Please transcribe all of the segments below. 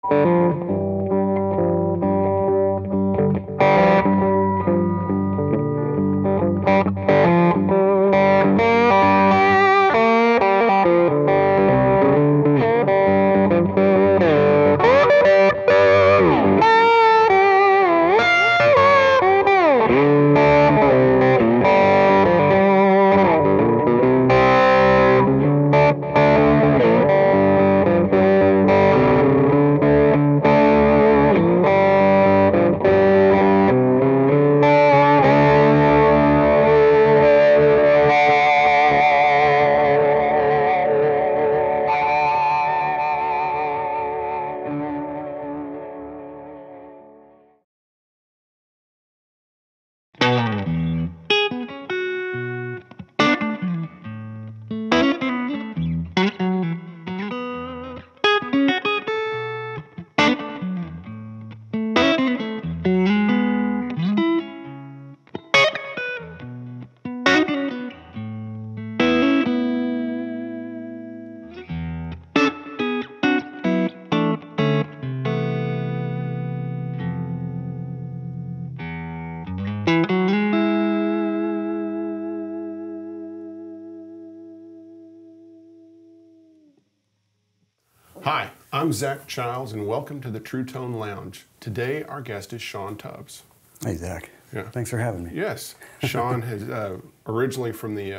Hi, I'm Zach Childs, and welcome to the Truetone Lounge. Today, our guest is Shawn Tubbs. Hey, Zach. Yeah. Thanks for having me. Yes. Shawn is originally from the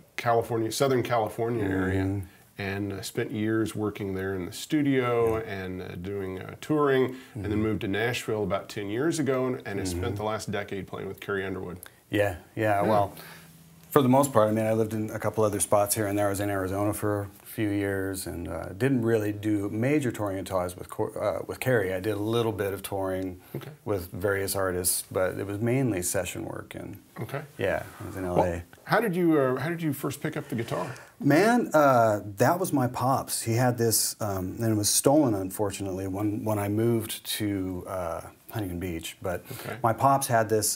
Southern California area, and spent years working there in the studio and doing touring, and then moved to Nashville about 10 years ago, and has spent the last decade playing with Carrie Underwood. Yeah, well, for the most part, I mean, I lived in a couple other spots here and there. I was in Arizona for a few years, and didn't really do major touring until I was with Carrie. I did a little bit of touring with various artists, but it was mainly session work. And yeah, I was in LA. Well, how did you first pick up the guitar? Man, that was my pops. He had this, and it was stolen, unfortunately, when I moved to Huntington Beach. But my pops had this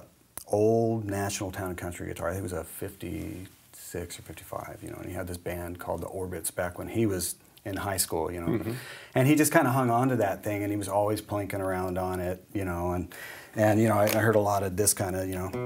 old National Town and Country guitar. I think it was a 56 or 55, you know, and he had this band called the Orbits back when he was in high school, you know. And he just kind of hung on to that thing, and he was always plinking around on it, you know, and you know, I heard a lot of this kind of, you know,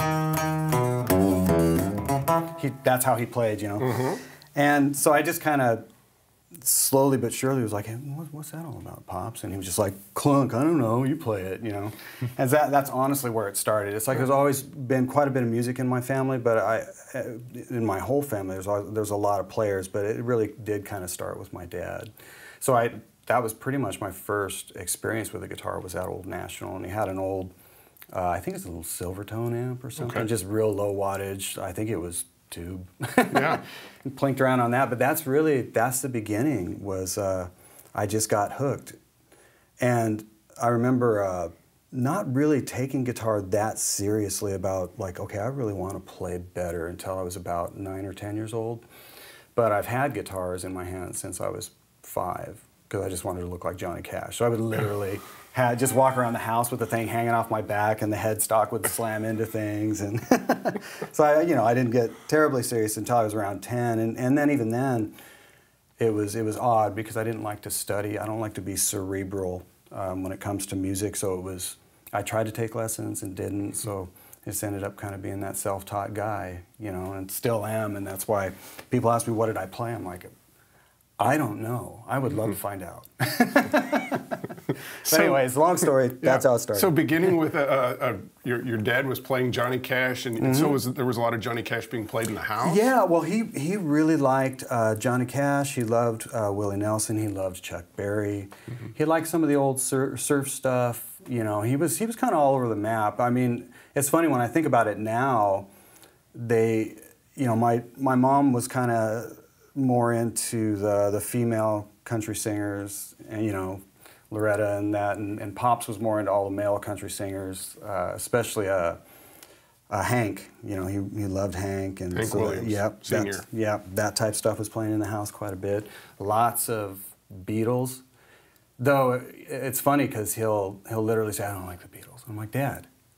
that's how he played, you know. And so I just kind of slowly but surely was like, hey, what's that all about, Pops? And he was just like, clunk, I don't know, you play it, you know. And that's honestly where it started. It's like there's always been quite a bit of music in my family, but in my whole family, there's a lot of players, but it really did kind of start with my dad. So that was pretty much my first experience with a guitar, was that old National, and he had an old, I think it's a little Silvertone amp or something, just real low wattage. I think it was tube. And plinked around on that, but that's the beginning, was I just got hooked. And I remember not really taking guitar that seriously about like, okay, I really want to play better, until I was about 9 or 10 years old. But I've had guitars in my hands since I was 5, because I just wanted to look like Johnny Cash. So I would literally just walk around the house with the thing hanging off my back, and the headstock would slam into things. And so I didn't get terribly serious until I was around 10. And then even then, it was odd, because I didn't like to study. I don't like to be cerebral when it comes to music. So I tried to take lessons and didn't. So I just ended up kind of being that self-taught guy, you know, and still am. And that's why people ask me, what did I play? I'm like, I don't know. I would love to find out. So anyways, long story, that's how it started. So beginning with, your dad was playing Johnny Cash, and so there was a lot of Johnny Cash being played in the house? Yeah, well, he really liked Johnny Cash. He loved Willie Nelson. He loved Chuck Berry. He liked some of the old surf stuff. You know, he was kind of all over the map. I mean, it's funny when I think about it now, you know, my mom was kind of more into the female country singers, and you know, Loretta and that, and Pops was more into all the male country singers, especially Hank. You know, he loved Hank, and Hank Williams, Senior. That type of stuff was playing in the house quite a bit. Lots of Beatles, though it's funny because he'll literally say, I don't like the Beatles. I'm like, Dad,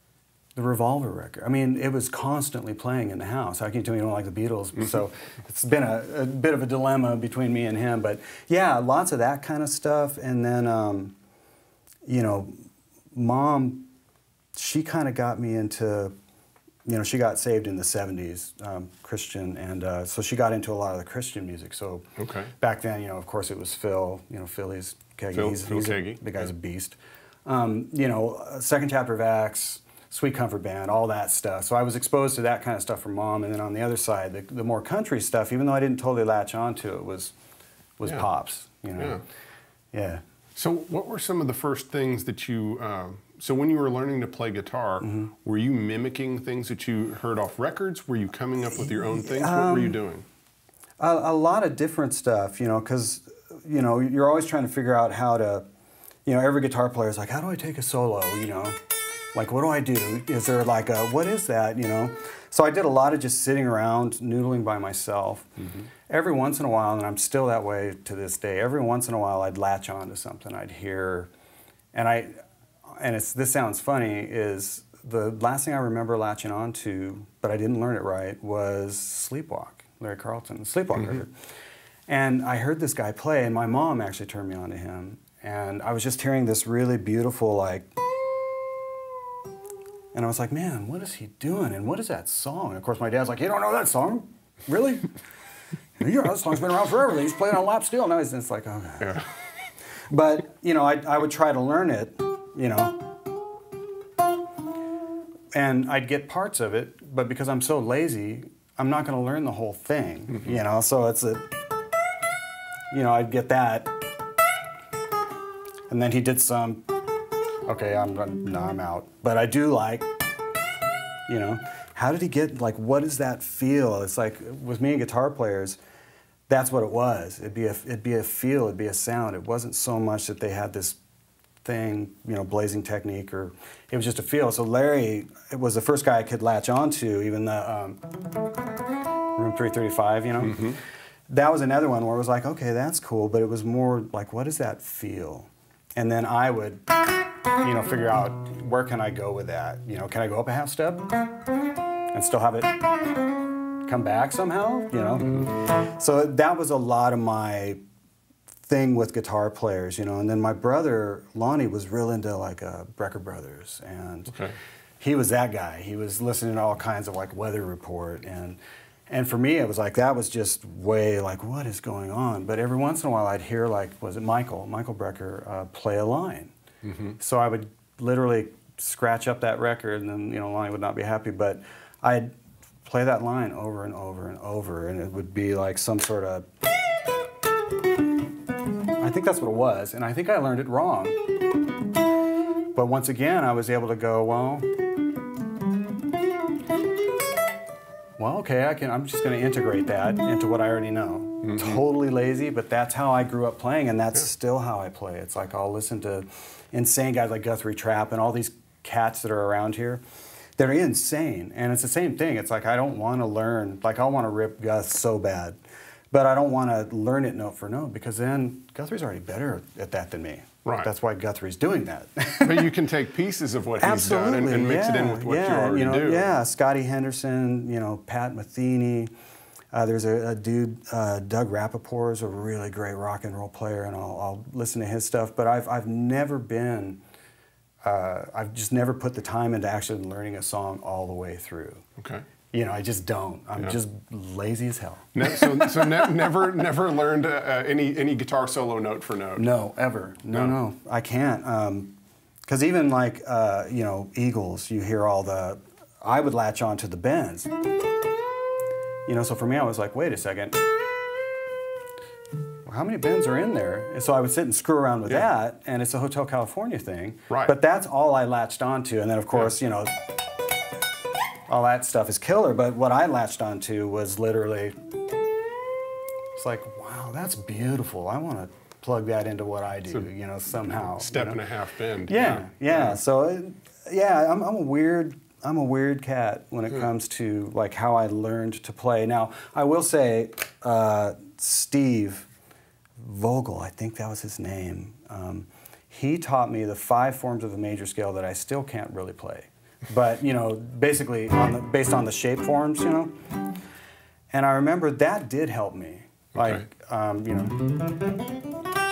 The Revolver record. I mean, it was constantly playing in the house. How can you tell me you don't like the Beatles? So it's been a bit of a dilemma between me and him. But yeah, lots of that kind of stuff. And then, you know, Mom, she kind of got me into, you know, she got saved in the 70s, Christian, and so she got into a lot of the Christian music. So back then, you know, of course it was Phil, you know, Philly's Keggy. He's the guy's a beast. You know, Second Chapter of Acts, Sweet Comfort Band, all that stuff. So I was exposed to that kind of stuff from Mom, and then on the other side, the more country stuff, even though I didn't totally latch onto it, was Pops, you know. Yeah. So what were some of the first things that you, so when you were learning to play guitar, were you mimicking things that you heard off records? Were you coming up with your own things? What were you doing? A lot of different stuff, you know, because, you know, you're always trying to figure out how to, you know, every guitar player is like, how do I take a solo, you know? Like, what do I do? Is there like a, what is that, you know? So I did a lot of just sitting around, noodling by myself. Every once in a while, and I'm still that way to this day, every once in a while I'd latch on to something. I'd hear, and this sounds funny, is the last thing I remember latching on to, but I didn't learn it right, was Sleepwalk, Larry Carlton, Sleepwalk record. And I heard this guy play, and my mom actually turned me on to him. And I was just hearing this really beautiful, like, and I was like, man, what is he doing? And what is that song? And of course, my dad's like, you don't know that song? Really? You know, that song's been around forever. He's playing on lap steel. Now it's like, okay. Yeah. But, you know, I would try to learn it, you know, and I'd get parts of it, but because I'm so lazy, I'm not going to learn the whole thing, you know? So it's a, you know, I'd get that. And then he did some, okay, I'm out. But I do like, you know, how did he get, like, what does that feel? It's like, with me and guitar players, that's what it was. It'd be a feel, it'd be a sound. It wasn't so much that they had this thing, you know, blazing technique, or it was just a feel. So Larry, it was the first guy I could latch onto, even the Room 335, you know? That was another one where it was like, okay, that's cool, but it was more like, what does that feel? And then I would, you know, figure out, where can I go with that? You know, can I go up a half step and still have it come back somehow, you know? So that was a lot of my thing with guitar players, you know. And then my brother, Lonnie, was real into, like, Brecker Brothers. And he was that guy. He was listening to all kinds of, like, Weather Report. And for me, it was like, that was just way, like, what is going on? But every once in a while, I'd hear, like, was it Michael Brecker, play a line. So I would literally scratch up that record, and then, you know, Lonnie would not be happy, but I'd play that line over and over and over, and it would be like some sort of, I think that's what it was, and I think I learned it wrong. But once again, I was able to go, well, okay, I'm just going to integrate that into what I already know. Totally lazy, but that's how I grew up playing, and that's still how I play. It's like, I'll listen to insane guys like Guthrie Trapp and all these cats that are around here. They're insane, and it's the same thing. It's like, I don't want to learn, like, I want to rip Guth so bad, but I don't want to learn it note for note, because then Guthrie's already better at that than me. Right. That's why Guthrie's doing that. But you can take pieces of what he's done and mix it in with what you already do. Yeah, Scotty Henderson, you know, Pat Metheny. There's a dude, Doug Rappaport, is a really great rock and roll player, and I'll listen to his stuff. But I've never been, I've just never put the time into actually learning a song all the way through. Okay. You know, I just don't. I'm just lazy as hell. Never learned any guitar solo note for note? No, ever. No, I can't. Because even like, you know, Eagles, you hear all the, I would latch on to the bends. You know, so for me, I was like, wait a second. Well, how many bends are in there? And so I would sit and screw around with that, and it's a Hotel California thing. Right. But that's all I latched onto. And then, of course, you know, all that stuff is killer. But what I latched onto was literally, it's like, wow, that's beautiful. I want to plug that into what I do, you know, somehow. Step and a half bend. Yeah. So, yeah, I'm a weird cat when it comes to, like, how I learned to play. Now, I will say, Steve Vogel, I think that was his name, he taught me the 5 forms of the major scale that I still can't really play. but you know, basically based on the shape forms, you know. And I remember that did help me, like you know.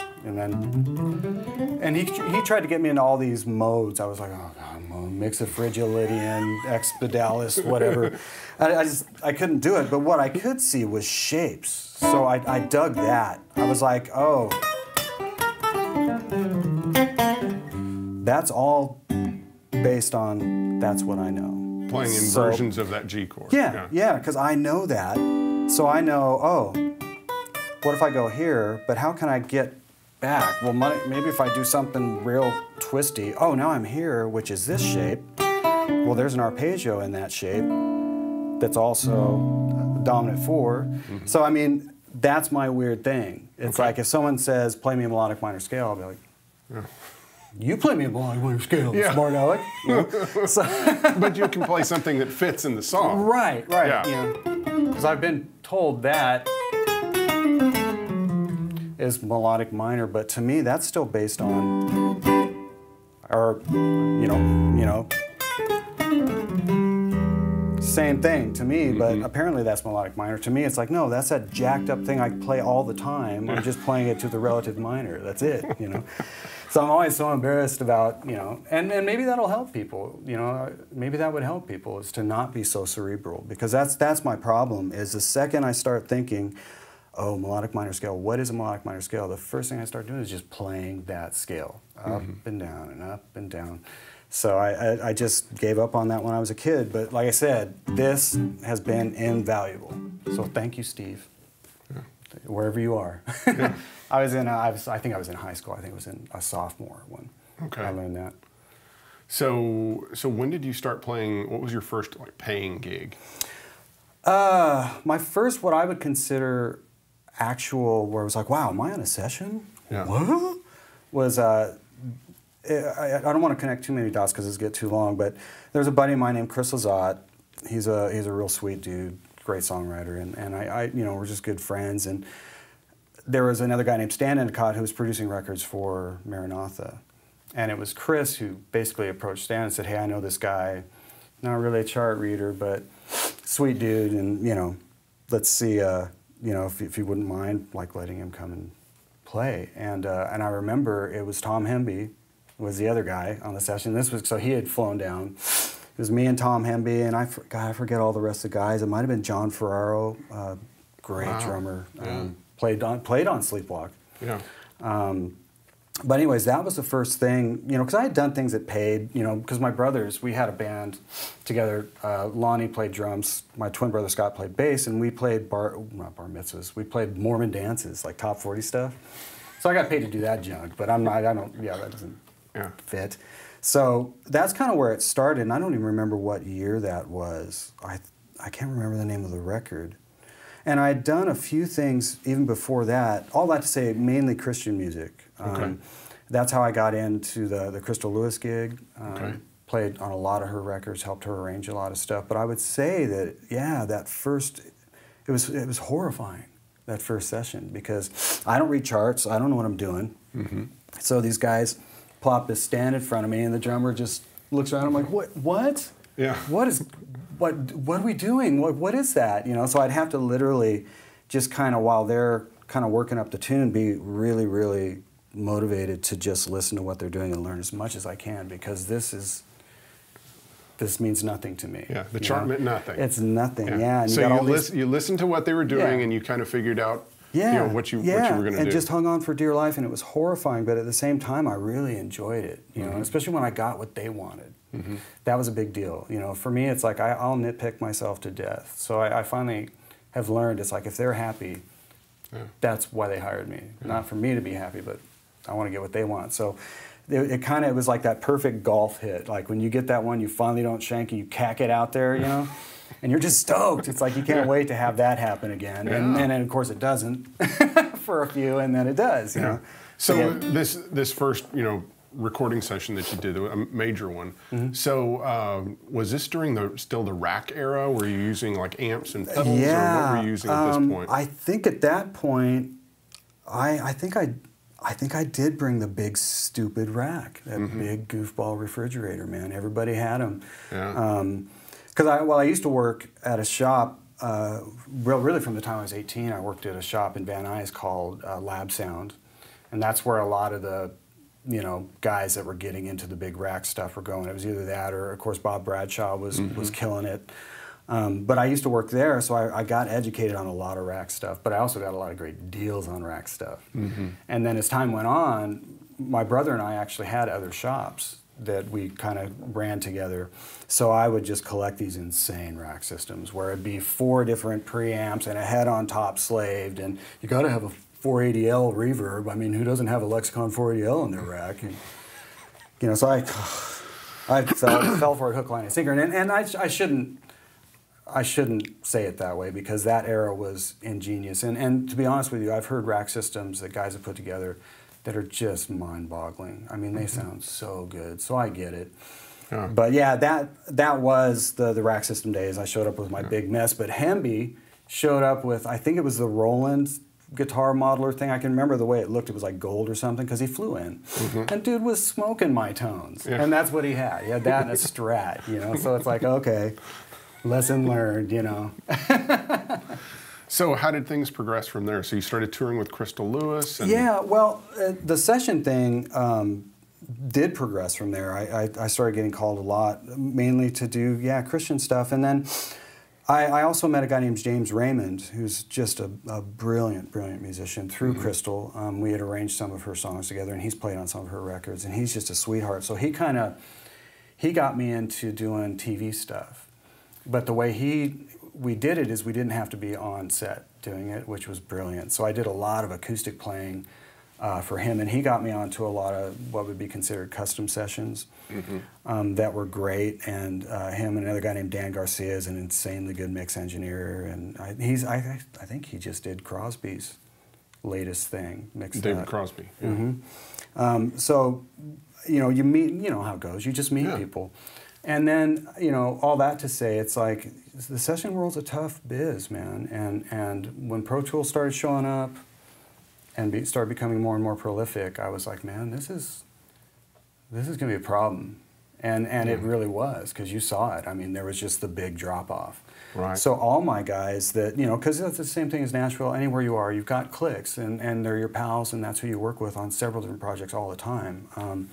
And he tried to get me into all these modes. I was like, oh God, Mixophrygian, Expedialis, whatever. I couldn't do it. But what I could see was shapes. So I dug that. I was like, oh, that's all based on that's what I know. Playing in versions of that G chord. Yeah, because I know that. So I know, oh, what if I go here, but how can I get back? Well, maybe if I do something real twisty, oh, now I'm here, which is this shape. Well, there's an arpeggio in that shape that's also dominant 4. Mm-hmm. So, I mean, that's my weird thing. It's like if someone says, play me a melodic minor scale, I'll be like, you play me a melodic minor scale, smart aleck. You know? So but you can play something that fits in the song. Right. Yeah. You know, because I've been told that is melodic minor, but to me that's still based on, or you know, same thing to me, but apparently that's melodic minor. To me, it's like, no, that's that jacked up thing I play all the time. I'm just playing it to the relative minor. That's it, you know. So I'm always so embarrassed about, you know, and maybe that'll help people, you know, maybe that would help people, is to not be so cerebral, because that's my problem, is the second I start thinking, oh, melodic minor scale, what is a melodic minor scale? The first thing I start doing is just playing that scale, up and down and up and down. So I just gave up on that when I was a kid, but like I said, this has been invaluable. So thank you, Steve, wherever you are. I think I was in high school. I think it was in a sophomore when I learned that. So when did you start playing? What was your first like paying gig? My first, what I would consider actual, where it was like, wow, am I on a session? Yeah. What? Was I don't want to connect too many dots because this get too long, but there's a buddy of mine named Chris Lazat. He's a real sweet dude, great songwriter, and I you know, we're just good friends. And there was another guy named Stan Endicott who was producing records for Maranatha. And it was Chris who basically approached Stan and said, hey, I know this guy, not really a chart reader, but sweet dude, and, you know, let's see, you know, if you wouldn't mind, like, letting him come and play. And I remember it was Tom Hemby was the other guy on the session. This was, so he had flown down. It was me and Tom Hemby, and I forget all the rest of the guys. It might have been John Ferraro, great drummer. Played on Sleepwalk. Yeah. But anyways, that was the first thing, you know, because I had done things that paid, you know, because my brothers, we had a band together. Lonnie played drums, my twin brother Scott played bass, and we played not bar mitzvahs, we played Mormon dances, like top 40 stuff. So I got paid to do that junk, but that doesn't fit. So that's kind of where it started, and I don't even remember what year that was. I can't remember the name of the record. And I'd done a few things even before that, all that to say mainly Christian music. That's how I got into the Crystal Lewis gig. Played on a lot of her records, helped her arrange a lot of stuff. But I would say that, yeah, that first, it was horrifying, that first session, because I don't read charts, I don't know what I'm doing. So these guys plop this stand in front of me, and the drummer just looks around, I'm like, what? Yeah. What are we doing? What is that? You know, so I'd have to literally just kind of, while they're kind of working up the tune, be really, really motivated to just listen to what they're doing and learn as much as I can, because this means nothing to me. Yeah, the chart meant nothing. It's nothing, And so you listened to what they were doing, and you kind of figured out you know, what you were going to do. And just hung on for dear life, and it was horrifying, but at the same time, I really enjoyed it, you know, especially when I got what they wanted. That was a big deal. You know, for me, it's like I'll nitpick myself to death. So I finally have learned, it's like if they're happy, that's why they hired me. Not for me to be happy, but I want to get what they want. So it was like that perfect golf hit. Like when you get that one, you finally don't shank and you cack it out there, you know, and you're just stoked. It's like you can't wait to have that happen again. And then of course it doesn't for a few, and then it does, you know. So this first, you know, recording session that you did, a major one. So was this during still the rack era? Were you using like amps and pedals, or what were you using at this point? I think at that point, I think I think I did bring the big stupid rack, that big goofball refrigerator, man. Everybody had them. Yeah. Because I used to work at a shop, really from the time I was 18, I worked at a shop in Van Nuys called Lab Sound. And that's where a lot of the, you know, guys that were getting into the big rack stuff were going. It was either that or, of course, Bob Bradshaw was killing it. But I used to work there, so I got educated on a lot of rack stuff, but I also got a lot of great deals on rack stuff. And then as time went on, my brother and I actually had other shops that we kind of ran together. So I would just collect these insane rack systems where it'd be 4 different preamps and a head on top slaved, and you got to have a 480L reverb. I mean, who doesn't have a Lexicon 480L in their rack? And, you know, so I fell for it hook, line, and sinker. And I shouldn't say it that way because that era was ingenious. And to be honest with you, I've heard rack systems that guys have put together that are just mind-boggling. I mean, they sound so good. So I get it. Yeah. But yeah, that was the rack system days. I showed up with my big mess. But Hemby showed up with, I think it was the Roland guitar modeler thing. I can remember the way it looked. It was like gold or something because he flew in. And dude was smoking my tones. Yeah. And that's what he had. He had that and a Strat, you know. So it's like, okay. Lesson learned, you know. So how did things progress from there? So you started touring with Crystal Lewis? And yeah, well, the session thing did progress from there. I started getting called a lot, mainly to do, Christian stuff. And then I also met a guy named James Raymond, who's just a brilliant, brilliant musician through Crystal. We had arranged some of her songs together, and he's played on some of her records, and he's just a sweetheart. So he got me into doing TV stuff. But the way we did it is we didn't have to be on set doing it, which was brilliant. So I did a lot of acoustic playing for him, and he got me onto a lot of what would be considered custom sessions that were great. And him and another guy named Dan Garcia is an insanely good mix engineer, and I think he just did Crosby's latest thing. David Crosby. Yeah. So you know, you know how it goes. You just meet people. And then, you know, all that to say, it's like the session world's a tough biz, man. And when Pro Tools started showing up and started becoming more and more prolific, I was like, man, this is going to be a problem. And it really was, because you saw it. I mean, there was just the big drop-off. Right. So all my guys that, you know, because that's the same thing as Nashville, anywhere you are, you've got cliques, and they're your pals, and that's who you work with on several different projects all the time.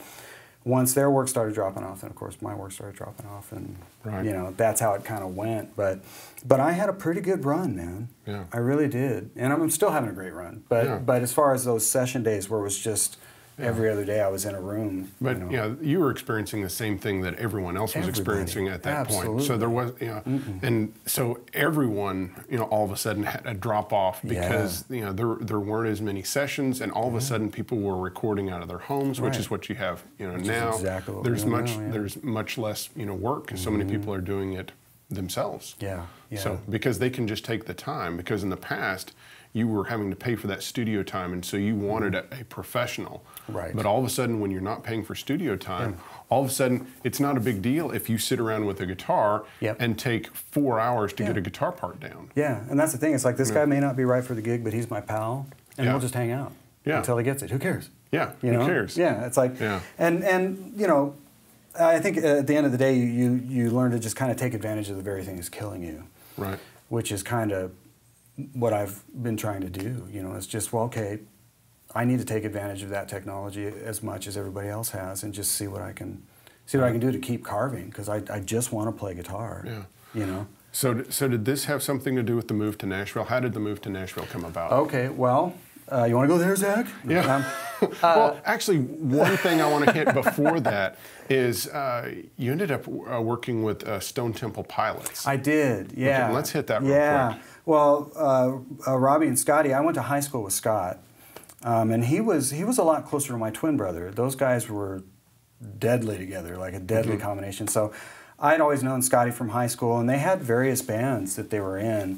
Once their work started dropping off, then of course my work started dropping off, and you know, that's how it kind of went. But I had a pretty good run, man. Yeah. I really did, and I'm still having a great run. But as far as those session days where it was just every other day I was in a room. But you know, you were experiencing the same thing that everyone else was experiencing at that point. So there was, you know, and so everyone, you know, all of a sudden had a drop off because you know there weren't as many sessions, and all of a sudden people were recording out of their homes, which is what you have, you know, now. Exactly what there's much less, you know, work because so many people are doing it themselves. Yeah. So because they can just take the time, because in the past you were having to pay for that studio time, and so you wanted a professional. Right. But all of a sudden, when you're not paying for studio time, all of a sudden, it's not a big deal if you sit around with a guitar and take 4 hours to get a guitar part down. Yeah, and that's the thing. It's like, this guy may not be right for the gig, but he's my pal, and we'll just hang out until he gets it. Who cares? Yeah, you know? Who cares? Yeah, it's like, and you know, I think at the end of the day, you learn to just kind of take advantage of the very thing that's killing you. Right. Which is kind of what I've been trying to do. You know, it's just, well, okay, I need to take advantage of that technology as much as everybody else has, and just see what I can do to keep carving, because I just want to play guitar. Yeah. You know. So did this have something to do with the move to Nashville? How did the move to Nashville come about? Okay, well, you want to go there, Zach? Yeah. Well, actually, one thing I want to hit before that is you ended up working with Stone Temple Pilots. I did, yeah. Okay, let's hit that real quick. Well, Robbie and Scotty, I went to high school with Scott, and he was a lot closer to my twin brother. Those guys were deadly together, like a deadly combination. So I'd always known Scotty from high school, and they had various bands that they were in.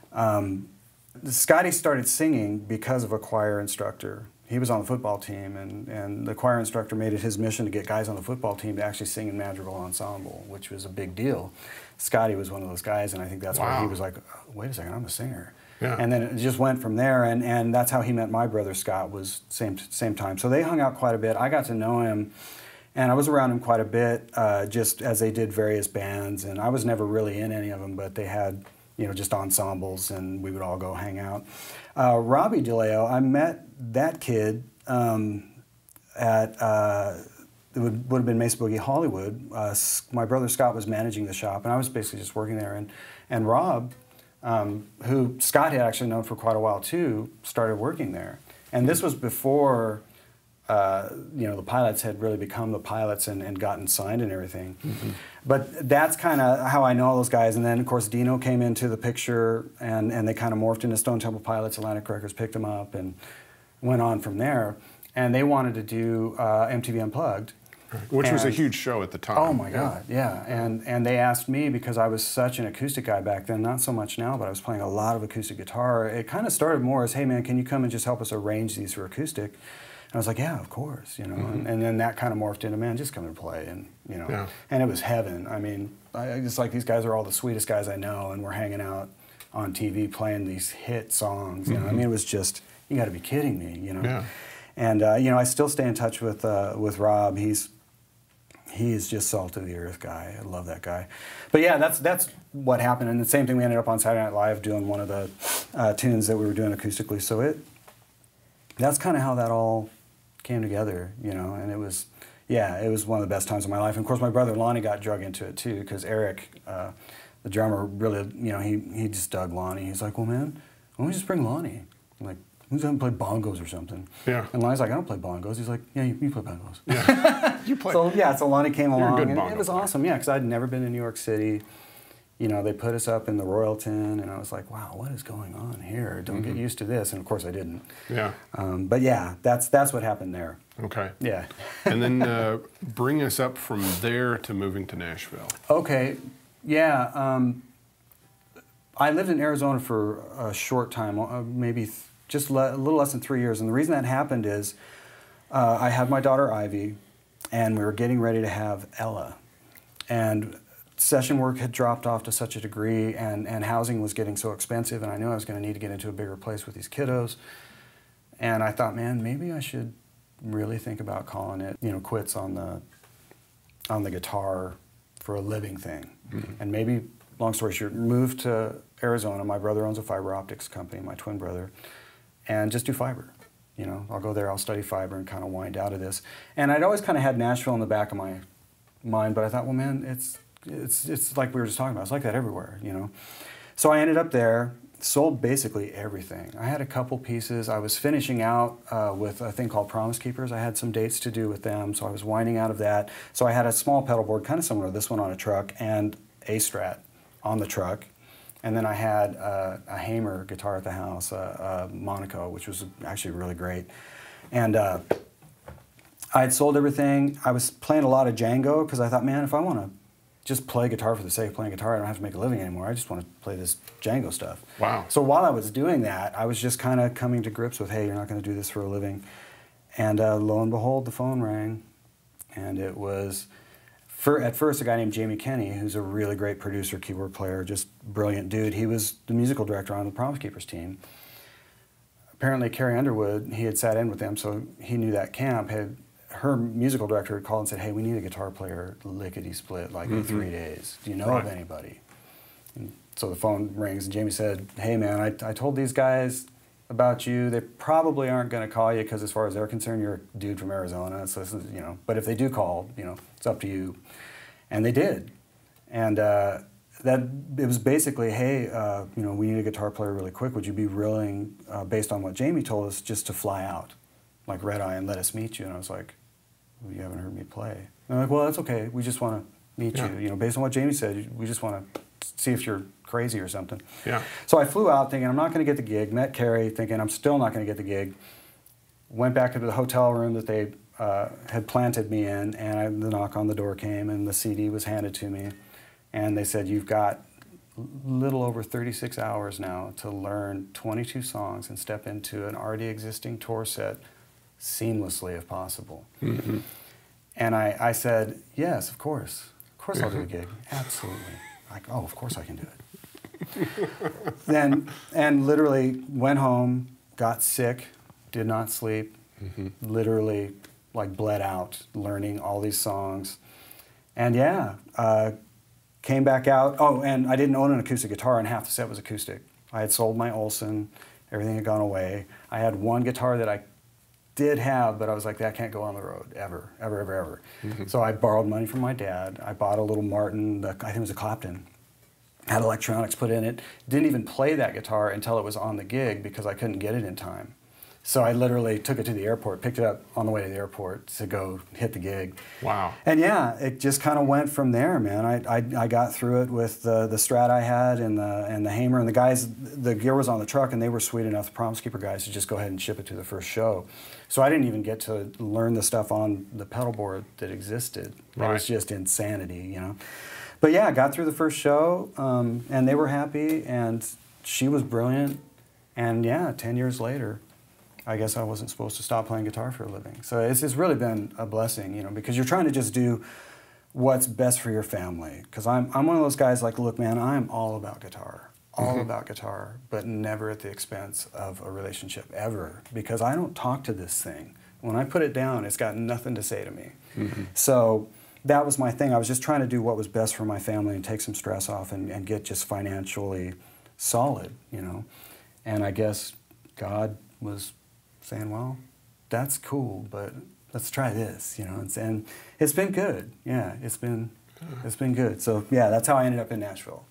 Scotty started singing because of a choir instructor. He was on the football team, and the choir instructor made it his mission to get guys on the football team to actually sing in madrigal ensemble, which was a big deal. Scotty was one of those guys, and I think that's why he was like, wait a second, I'm a singer. Yeah. And then it just went from there, and that's how he met my brother Scott, was same time. So they hung out quite a bit. I got to know him, and I was around him quite a bit, just as they did various bands, and I was never really in any of them, but they had, you know, just ensembles, and we would all go hang out. Robbie DeLeo, I met that kid at, it would have been Mesa Boogie Hollywood. My brother Scott was managing the shop, and I was basically just working there. And Rob, who Scott had actually known for quite a while too, started working there. And this was before, you know, the Pilots had really become the Pilots and gotten signed and everything. Mm-hmm. But that's kind of how I know all those guys. And then, of course, Dino came into the picture, and they kind of morphed into Stone Temple Pilots. Atlantic Records picked him up and went on from there. And they wanted to do MTV Unplugged. Which was a huge show at the time. Oh my God, yeah. And they asked me, because I was such an acoustic guy back then, not so much now, but I was playing a lot of acoustic guitar. It kind of started more as, hey man, can you come and just help us arrange these for acoustic? And I was like, yeah, of course, you know. Mm-hmm. And then that kind of morphed into, man, just come and play, and you know. Yeah. And it was heaven. I mean, I just like, these guys are all the sweetest guys I know, and we're hanging out on TV playing these hit songs. You know, I mean, it was just, you got to be kidding me, you know. Yeah. And you know, I still stay in touch with Rob. He is just salt of the earth guy. I love that guy. But yeah, that's what happened. And the same thing, we ended up on Saturday Night Live doing one of the tunes that we were doing acoustically. So that's kind of how that all came together, you know. And it was one of the best times of my life. And of course, my brother Lonnie got drug into it too, because Eric, the drummer, really, you know, he just dug Lonnie. He's like, well, man, why don't we just bring Lonnie? I'm like, who's going to play bongos or something? Yeah. And Lonnie's like, I don't play bongos. He's like, yeah, you play bongos. Yeah. You play. So Lonnie came along, and it was awesome. Yeah, because I'd never been to New York City. You know, they put us up in the Royalton, and I was like, wow, what is going on here? Don't get used to this. And of course I didn't. Yeah. But yeah, that's what happened there. Okay. Yeah. And then bring us up from there to moving to Nashville. Okay. Yeah. I lived in Arizona for a short time, maybe just a little less than 3 years. And the reason that happened is I had my daughter Ivy, and we were getting ready to have Ella. And session work had dropped off to such a degree, and housing was getting so expensive, and I knew I was going to need to get into a bigger place with these kiddos. And I thought, man, maybe I should really think about calling it, you know, quits on the guitar for a living thing. Mm-hmm. And maybe, long story short, move to Arizona. My brother owns a fiber optics company, my twin brother, and just do fiber. You know, I'll go there, I'll study fiber and kind of wind out of this. And I'd always kind of had Nashville in the back of my mind, but I thought, well, man, it's like we were just talking about. It's like that everywhere, you know. So I ended up there, sold basically everything. I had a couple pieces. I was finishing out with a thing called Promise Keepers. I had some dates to do with them, so I was winding out of that. So I had a small pedal board, kind of similar to this one, on a truck, and a Strat on the truck. And then I had a Hamer guitar at the house, a Monaco, which was actually really great. And I had sold everything. I was playing a lot of Django, because I thought, man, if I want to just play guitar for the sake of playing guitar, I don't have to make a living anymore. I just want to play this Django stuff. Wow. So while I was doing that, I was just kind of coming to grips with, hey, you're not going to do this for a living. And lo and behold, the phone rang. And it was, at first, a guy named Jamie Kenny, who's a really great producer, keyboard player, just brilliant dude. He was the musical director on the Promise Keepers team. Apparently, Carrie Underwood, he had sat in with them, so he knew that camp. Her musical director had called and said, hey, we need a guitar player lickety-split, like in 3 days. Do you know of anybody? And so the phone rings, and Jamie said, hey, man, I told these guys about you. They probably aren't going to call you, because as far as they're concerned, you're a dude from Arizona. So this is, you know, but if they do call, you know, it's up to you. And they did. And it was basically, hey, you know, we need a guitar player really quick. Would you be willing, based on what Jamie told us, just to fly out, like red eye, and let us meet you? And I was like, well, you haven't heard me play. And I'm like, well, that's okay. We just want to meet you. You know, based on what Jamie said, we just want to see if you're crazy or something. Yeah. So I flew out thinking I'm not going to get the gig. Met Carrie thinking I'm still not going to get the gig. Went back into the hotel room that they had planted me in, and the knock on the door came, and the CD was handed to me. And they said, you've got a little over 36 hours now to learn 22 songs and step into an already existing tour set seamlessly if possible. Mm-hmm. And I said, yes, of course. Of course I'll do a gig. Absolutely. Like, oh, of course I can do it. And literally went home, got sick, did not sleep, literally like bled out learning all these songs. And yeah, came back out. Oh, and I didn't own an acoustic guitar, and half the set was acoustic. I had sold my Olson, everything had gone away. I had one guitar that I did have, but I was like, that can't go on the road, ever, ever, ever, ever. So I borrowed money from my dad. I bought a little Martin, I think it was a Clapton. Had electronics put in it. Didn't even play that guitar until it was on the gig because I couldn't get it in time. So I literally took it to the airport, picked it up on the way to the airport to go hit the gig. Wow. And yeah, it just kind of went from there, man. I got through it with the Strat I had and the Hamer, and the guys, the gear was on the truck, and they were sweet enough, the Promise Keeper guys, to just go ahead and ship it to the first show. So I didn't even get to learn the stuff on the pedal board that existed. It was just insanity, you know. But yeah, got through the first show, and they were happy, and she was brilliant. And yeah, 10 years later, I guess I wasn't supposed to stop playing guitar for a living. So it's really been a blessing, you know, because you're trying to just do what's best for your family. Because I'm one of those guys like, look, man, I'm all about guitar, about guitar, but never at the expense of a relationship, ever. Because I don't talk to this thing. When I put it down, it's got nothing to say to me. So that was my thing. I was just trying to do what was best for my family and take some stress off and get just financially solid, you know. And I guess God was saying, well, that's cool, but let's try this, you know. And it's been good. Yeah, it's been good. So yeah, that's how I ended up in Nashville.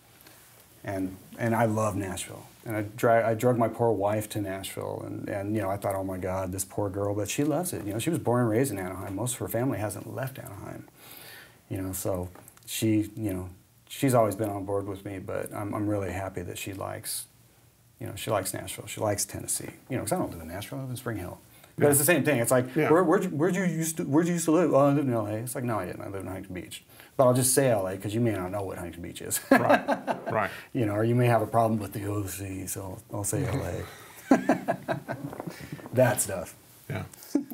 And I love Nashville. And I drug my poor wife to Nashville, and you know, I thought, oh my God, this poor girl, but she loves it. You know, she was born and raised in Anaheim. Most of her family hasn't left Anaheim. You know, so she, you know, she's always been on board with me, but I'm really happy that she likes, you know, she likes Nashville. She likes Tennessee. You know, because I don't live in Nashville. I live in Spring Hill. But it's the same thing. It's like, where'd you used to live? Oh, I lived in L.A. It's like, no, I didn't. I lived in Huntington Beach. But I'll just say L.A. because you may not know what Huntington Beach is. Right. You know, or you may have a problem with the OC, so I'll say L.A. That stuff. Yeah.